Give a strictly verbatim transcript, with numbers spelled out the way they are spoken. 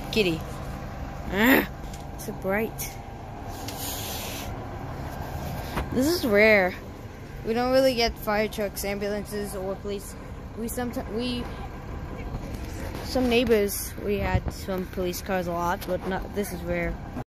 Kitty. Ah, so bright. This is rare. We don't really get fire trucks, ambulances, or police. We sometimes we some neighbors we had some police cars a lot, but not. This is rare.